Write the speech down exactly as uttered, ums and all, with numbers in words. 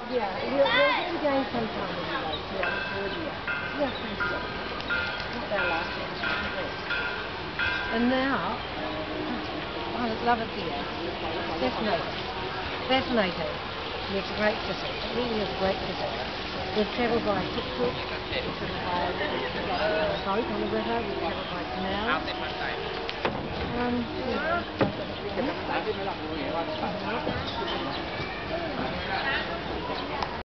Yeah, we'll, we'll do it again sometime if you like to on the audio. Yes, thank you. Not Bella. And now, I love it here. Fascinating. Fascinating. And it's a great city. It really is a great city. We've travelled by tuk-tuk, we've travelled by uh, boat on the river, we've travelled by canal. Um, yeah.